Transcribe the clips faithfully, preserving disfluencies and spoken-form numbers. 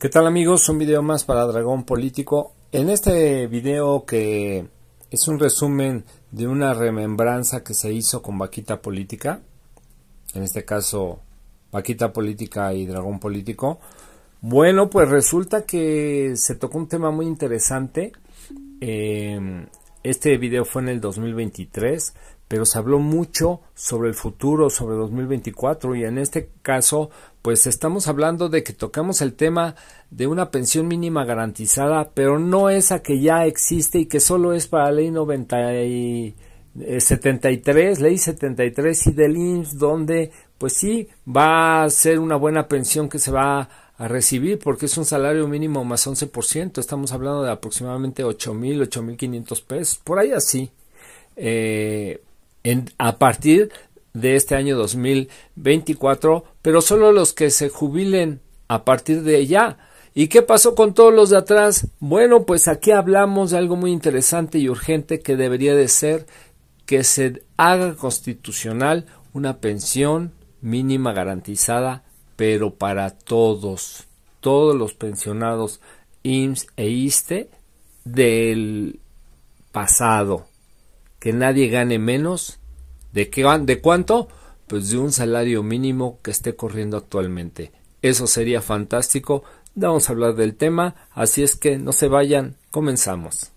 ¿Qué tal amigos? Un video más para Dragón Político. En este video, que es un resumen de una remembranza que se hizo con Vaquita Política, en este caso Vaquita Política y Dragón Político, bueno, pues resulta que se tocó un tema muy interesante. Eh, este video fue en el dos mil veintitrés, pero se habló mucho sobre el futuro, sobre dos mil veinticuatro, y en este caso pues estamos hablando de que tocamos el tema de una pensión mínima garantizada, pero no esa que ya existe y que solo es para la ley noventa y, eh, setenta y tres, ley setenta y tres y del I M S S, donde pues sí va a ser una buena pensión que se va a recibir, porque es un salario mínimo más once por ciento, estamos hablando de aproximadamente ocho mil, ocho mil quinientos pesos, por ahí así, eh, en, a partir de este año dos mil veinticuatro, pero solo los que se jubilen a partir de ya. ¿Y qué pasó con todos los de atrás? Bueno, pues aquí hablamos de algo muy interesante y urgente que debería de ser que se haga constitucional una pensión mínima garantizada, pero para todos, todos los pensionados I M S S e I S S S T E del pasado, que nadie gane menos. ¿De qué, de cuánto? Pues de un salario mínimo que esté corriendo actualmente. Eso sería fantástico. Vamos a hablar del tema, así es que no se vayan, comenzamos.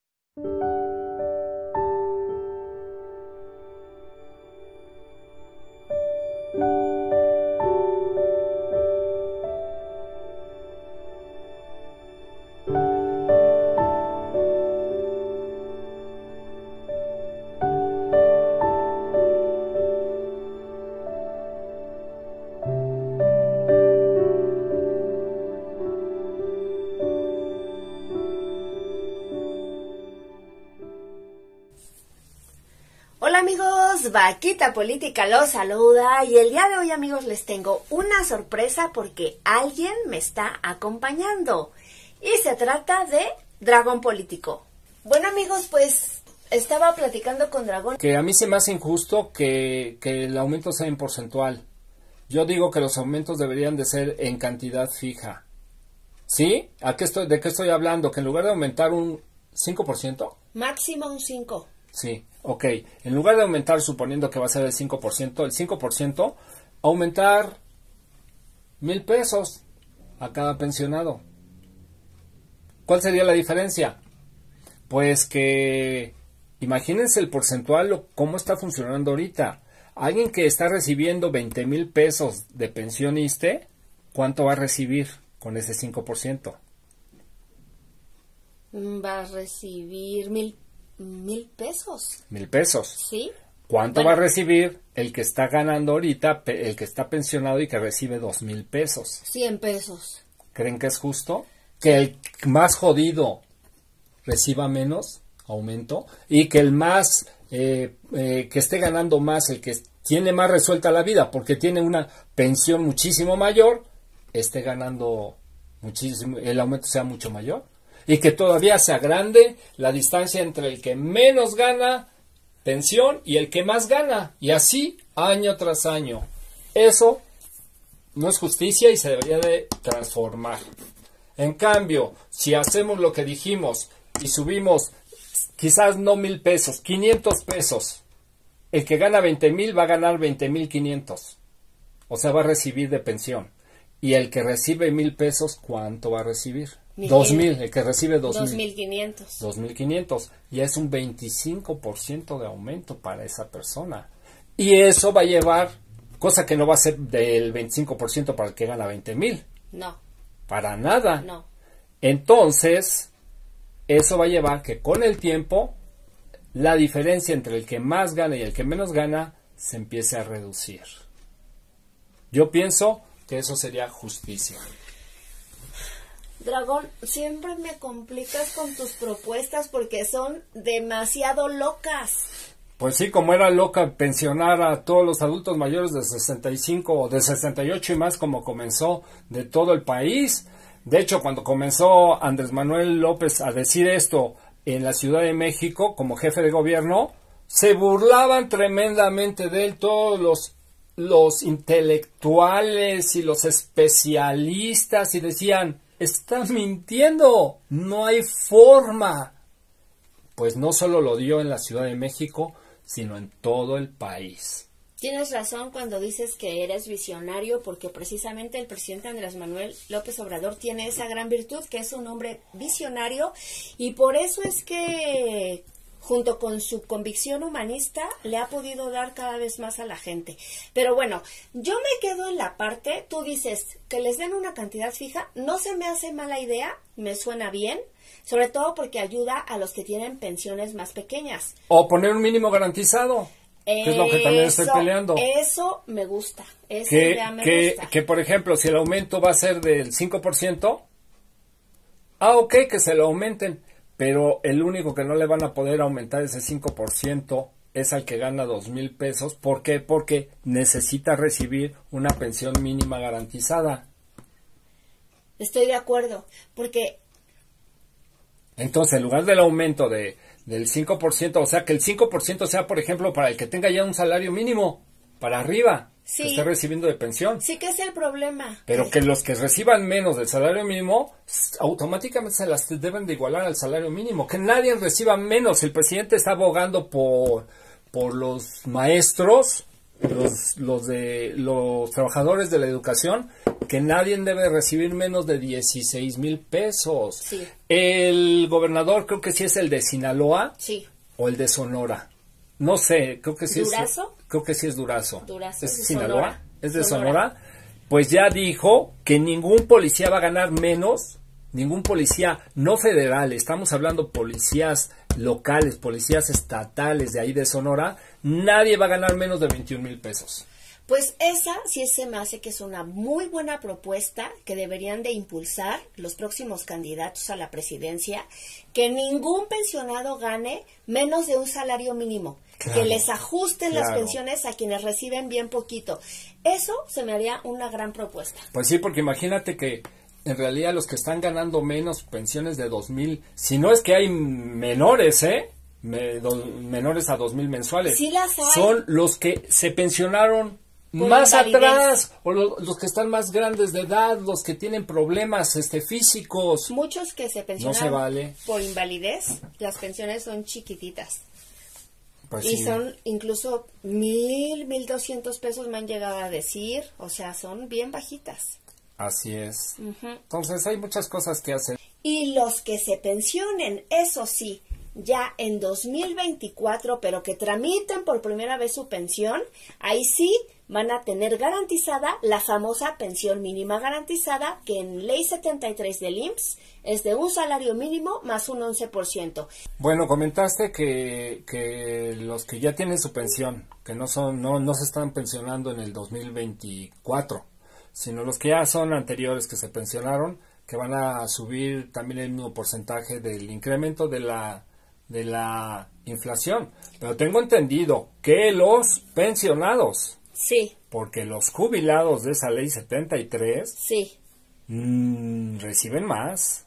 Hola amigos, Vaquita Política los saluda y el día de hoy amigos les tengo una sorpresa porque alguien me está acompañando y se trata de Dragón Político. Bueno amigos, pues estaba platicando con Dragón. Que a mí se me hace injusto que, que el aumento sea en porcentual. Yo digo que los aumentos deberían de ser en cantidad fija. ¿Sí? ¿A qué estoy, ¿De qué estoy hablando? Que en lugar de aumentar un cinco por ciento. Máximo un cinco por ciento. Sí, ok. En lugar de aumentar, suponiendo que va a ser el cinco por ciento, el cinco por ciento, aumentar mil pesos a cada pensionado. ¿Cuál sería la diferencia? Pues que, imagínense el porcentual, cómo está funcionando ahorita. Alguien que está recibiendo veinte mil pesos de pensión I S S S T E, ¿cuánto va a recibir con ese cinco por ciento? Va a recibir mil Mil pesos. Mil pesos. ¿Sí? ¿Cuánto bueno. va a recibir el que está ganando ahorita, el que está pensionado y que recibe dos mil pesos? Cien pesos. ¿Creen que es justo? Que el más jodido reciba menos aumento y que el más, eh, eh, que esté ganando más, el que tiene más resuelta la vida porque tiene una pensión muchísimo mayor, esté ganando muchísimo, el aumento sea mucho mayor. Y que todavía se agrande la distancia entre el que menos gana pensión y el que más gana. Y así año tras año. Eso no es justicia y se debería de transformar. En cambio, si hacemos lo que dijimos y subimos quizás no mil pesos, quinientos pesos, el que gana veinte mil va a ganar veinte mil quinientos. O sea, va a recibir de pensión. Y el que recibe mil pesos, ¿cuánto va a recibir? Dos mil, el que recibe dos mil. Dos mil quinientos. Dos mil quinientos. Y es un veinticinco por ciento de aumento para esa persona. Y eso va a llevar, cosa que no va a ser del veinticinco por ciento para el que gana veinte mil. No. Para nada. No. Entonces, eso va a llevar que con el tiempo, la diferencia entre el que más gana y el que menos gana se empiece a reducir. Yo pienso que eso sería justicia. Dragón, siempre me complicas con tus propuestas porque son demasiado locas. Pues sí, como era loca pensionar a todos los adultos mayores de sesenta y cinco o de sesenta y ocho y más, como comenzó de todo el país. De hecho, cuando comenzó Andrés Manuel López a decir esto en la Ciudad de México como jefe de gobierno, se burlaban tremendamente de él todos los los intelectuales y los especialistas y decían, está mintiendo, no hay forma. Pues no solo lo dio en la Ciudad de México, sino en todo el país. Tienes razón cuando dices que eres visionario, porque precisamente el presidente Andrés Manuel López Obrador tiene esa gran virtud, que es un hombre visionario, y por eso es que, junto con su convicción humanista, le ha podido dar cada vez más a la gente. Pero bueno, yo me quedo en la parte, tú dices que les den una cantidad fija, no se me hace mala idea, me suena bien, sobre todo porque ayuda a los que tienen pensiones más pequeñas. O poner un mínimo garantizado. Que es lo que también estoy peleando. Eso me gusta. Esa que, idea me que, gusta. Que, por ejemplo, si el aumento va a ser del cinco por ciento, ah, ok, que se lo aumenten. Pero el único que no le van a poder aumentar ese cinco por ciento es al que gana dos mil pesos. ¿Por qué? Porque necesita recibir una pensión mínima garantizada. Estoy de acuerdo. Porque... Entonces, en lugar del aumento de... del cinco por ciento, o sea, que el cinco por ciento sea, por ejemplo, para el que tenga ya un salario mínimo, para arriba, sí, que esté recibiendo de pensión. Sí, que es el problema. Pero sí. Que los que reciban menos del salario mínimo, automáticamente se las deben de igualar al salario mínimo. Que nadie reciba menos. El presidente está abogando por, por los maestros, los, los, de, los trabajadores de la educación, que nadie debe recibir menos de dieciséis mil pesos. Sí. El gobernador creo que sí es el de Sinaloa, sí, o el de Sonora. No sé, creo que sí ¿Durazo? es. Creo que sí es Durazo. Durazo ¿Es de Sinaloa? Sonora. ¿Es de Sonora. Sonora? Pues ya dijo que ningún policía va a ganar menos, ningún policía no federal, estamos hablando policías locales, policías estatales de ahí de Sonora, nadie va a ganar menos de veintiún mil pesos. Pues esa sí se me hace que es una muy buena propuesta que deberían de impulsar los próximos candidatos a la presidencia, que ningún pensionado gane menos de un salario mínimo, claro, que les ajusten claro. las pensiones a quienes reciben bien poquito. Eso se me haría una gran propuesta. Pues sí, porque imagínate que en realidad los que están ganando menos pensiones de dos mil, si no es que hay menores, ¿eh? Me, do, menores a dos mil mensuales, sí las hay. Son los que se pensionaron por más atrás, o lo, los que están más grandes de edad, los que tienen problemas este físicos. Muchos que se pensionan no se vale. por invalidez, las pensiones son chiquititas. Pues y sí. Son incluso mil, mil doscientos pesos me han llegado a decir, o sea, son bien bajitas. Así es. Uh-huh. Entonces hay muchas cosas que hacer. Y los que se pensionen, eso sí, ya en dos mil veinticuatro, pero que tramiten por primera vez su pensión, ahí sí van a tener garantizada la famosa pensión mínima garantizada, que en Ley setenta y tres del I M S S es de un salario mínimo más un once por ciento. Bueno, comentaste que, que los que ya tienen su pensión, que no son no, no se están pensionando en el dos mil veinticuatro, sino los que ya son anteriores que se pensionaron, que van a subir también el mismo porcentaje del incremento de la de la inflación. Pero tengo entendido que los pensionados, sí, porque los jubilados de esa ley setenta y tres, sí, mmm, reciben más.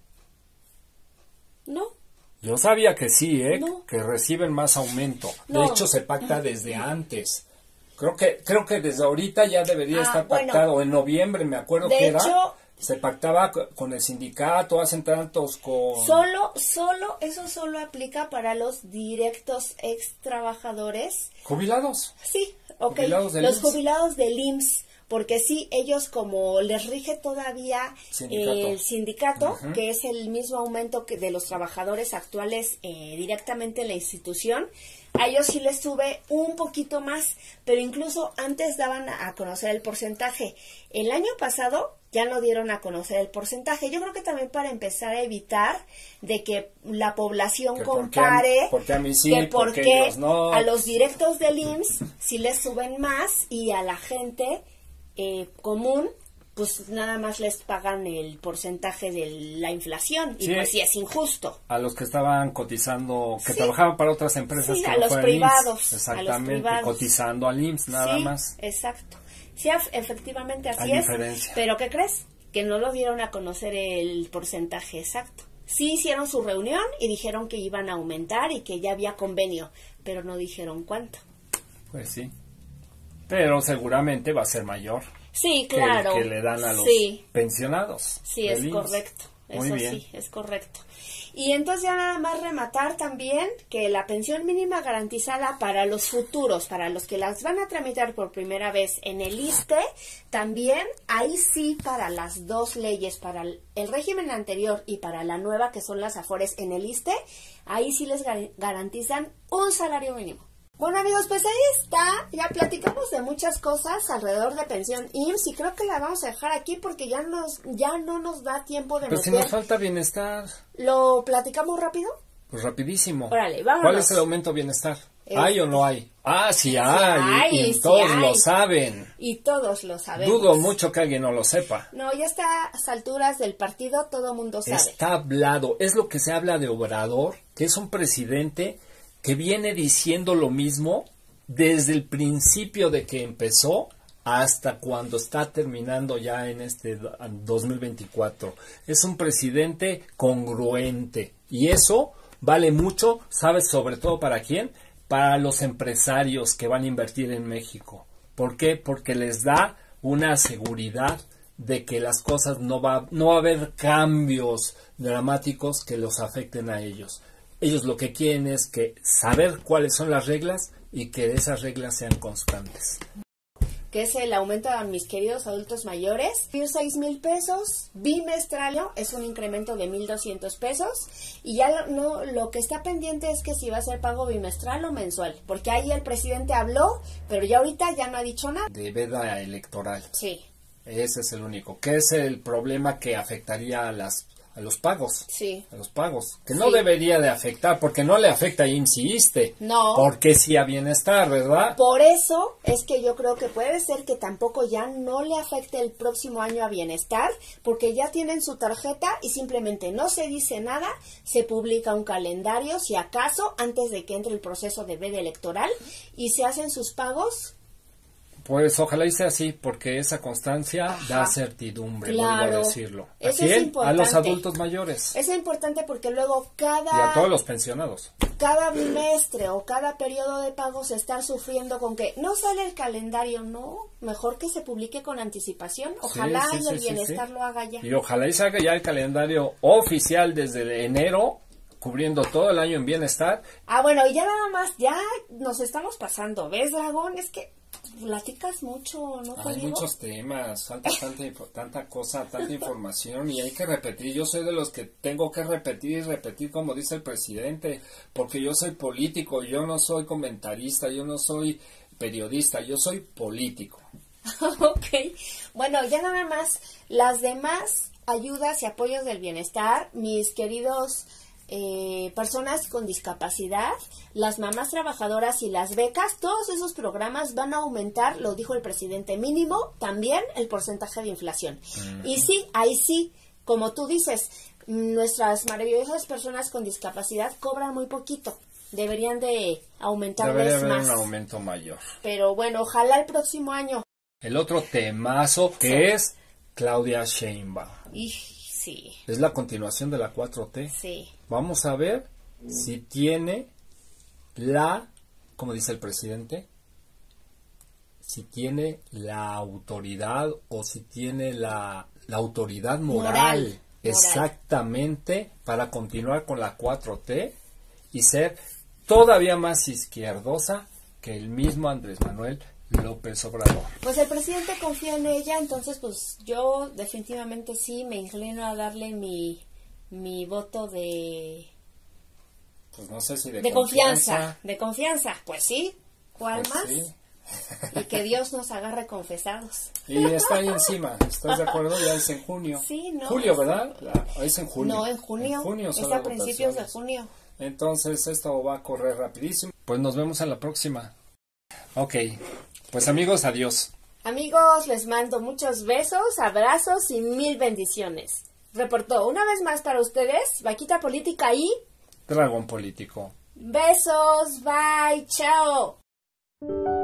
No. Yo sabía que sí, ¿eh? No. Que reciben más aumento. No. De hecho, se pacta desde antes. Creo que creo que desde ahorita ya debería ah, estar bueno, pactado. En noviembre, me acuerdo de que hecho, era. Se pactaba con el sindicato, hacen tantos con... Solo, solo, eso solo aplica para los directos ex trabajadores. ¿Jubilados? Sí, ok. Jubilados del los I M S S. jubilados del I M S S, porque sí, ellos como les rige todavía Sindicato. eh, el sindicato, Uh-huh. que es el mismo aumento que de los trabajadores actuales eh, directamente en la institución, a ellos sí les sube un poquito más, pero incluso antes daban a conocer el porcentaje. El año pasado ya no dieron a conocer el porcentaje. Yo creo que también para empezar a evitar de que la población que compare porque a, porque a mí sí, que porque porque ellos no. A los directos del I M S S sí les suben más y a la gente eh, común pues nada más les pagan el porcentaje de la inflación y Sí. pues sí es injusto. A los que estaban cotizando, que Sí. trabajaban para otras empresas Sí, que a no los fueran I M S S. privados, Exactamente, a los privados. cotizando al I M S S nada Sí, más. exacto. Sí, af- efectivamente así Hay es. diferencia. Pero ¿qué crees? Que no lo dieron a conocer el porcentaje exacto. Sí hicieron su reunión y dijeron que iban a aumentar y que ya había convenio, pero no dijeron cuánto. Pues sí. Pero seguramente va a ser mayor. Sí, claro. Que, que le dan a los sí. pensionados. Sí, es correcto. Eso sí, es correcto. Y entonces ya nada más rematar también que la pensión mínima garantizada para los futuros, para los que las van a tramitar por primera vez en el ISSSTE, también ahí sí para las dos leyes, para el régimen anterior y para la nueva que son las AFORES en el ISSSTE, ahí sí les gar- garantizan un salario mínimo. Bueno amigos, pues ahí está, ya platicamos de muchas cosas alrededor de pensión I M S S y creo que la vamos a dejar aquí porque ya nos ya no nos da tiempo de Pero meter. si nos falta bienestar. ¿Lo platicamos rápido? Pues rapidísimo. Órale, vámonos. ¿Cuál es el aumento bienestar? Eh, ¿Hay o no hay? Ah, sí hay, hay, y, y sí todos hay. lo saben. Y todos lo sabemos. Dudo mucho que alguien no lo sepa. No, ya está a estas alturas del partido, todo mundo sabe. Está hablado, es lo que se habla de Obrador, que es un presidente que viene diciendo lo mismo desde el principio de que empezó hasta cuando está terminando ya en este dos mil veinticuatro. Es un presidente congruente y eso vale mucho, ¿sabes? Sobre todo para quién? Para los empresarios que van a invertir en México. ¿Por qué? Porque les da una seguridad de que las cosas no va, no va a haber cambios dramáticos que los afecten a ellos. Ellos lo que quieren es que saber cuáles son las reglas y que esas reglas sean constantes. Que es el aumento a mis queridos adultos mayores, seis mil pesos, bimestral, es un incremento de mil doscientos pesos, y ya lo, no, lo que está pendiente es que si va a ser pago bimestral o mensual, porque ahí el presidente habló, pero ya ahorita ya no ha dicho nada. De veda electoral. Sí. Ese es el único. ¿Qué es el problema que afectaría a las a los pagos? Sí. A los pagos. Que sí. no debería de afectar, porque no le afecta a I M S S y ISSSTE. No. Porque sí a bienestar, ¿verdad? Por eso es que yo creo que puede ser que tampoco ya no le afecte el próximo año a bienestar, porque ya tienen su tarjeta y simplemente no se dice nada, se publica un calendario, si acaso, antes de que entre el proceso de veda electoral, y se hacen sus pagos. Pues ojalá y sea así, porque esa constancia Ajá. da certidumbre, claro. vuelvo a decirlo. ¿A Eso quién? es importante. A los adultos mayores. Eso es importante porque luego cada... Y a todos los pensionados. Cada bimestre o cada periodo de pagos estar sufriendo con que no sale el calendario, no, mejor que se publique con anticipación. Ojalá sí, sí, y el sí, bienestar sí. lo haga ya. Y ojalá y salga ya el calendario oficial desde enero, cubriendo todo el año en bienestar. Ah, bueno, y ya nada más, ya nos estamos pasando, ¿ves, Dragón? Es que platicas mucho, ¿no te Hay digo? muchos temas, falta tanta, tanta cosa, tanta información y hay que repetir. Yo soy de los que tengo que repetir y repetir como dice el presidente, porque yo soy político, yo no soy comentarista, yo no soy periodista, yo soy político. Ok, bueno, ya nada más, las demás ayudas y apoyos del bienestar, mis queridos... Eh, personas con discapacidad, las mamás trabajadoras y las becas, todos esos programas van a aumentar, lo dijo el presidente, mínimo también el porcentaje de inflación. Uh-huh. Y sí, ahí sí, como tú dices, nuestras maravillosas personas con discapacidad cobran muy poquito. Deberían de aumentarles Debería haber más. un aumento mayor. Pero bueno, ojalá el próximo año. El otro temazo que sí. es Claudia Sheinbaum. Y sí. Es la continuación de la cuatro T. Sí. Vamos a ver si tiene la, como dice el presidente, si tiene la autoridad o si tiene la, la autoridad moral, moral exactamente moral. Para continuar con la cuatro T y ser todavía más izquierdosa que el mismo Andrés Manuel López Obrador. Pues el presidente confía en ella, entonces pues yo definitivamente sí me inclino a darle mi mi voto de pues no sé si de, de confianza. confianza, de confianza, pues sí, ¿cuál pues más? Sí. Y que Dios nos agarre confesados. Y está ahí encima, ¿estás de acuerdo? Ya es en junio. Sí, no. Julio, ¿verdad? Es en junio. No, en junio. En junio son es las a principios votaciones. de junio. Entonces esto va a correr rapidísimo. Pues nos vemos en la próxima. Ok, pues amigos, adiós. Amigos, les mando muchos besos, abrazos y mil bendiciones. Reportó una vez más para ustedes, Vaquita Política y... Dragón Político. Besos, bye, chao.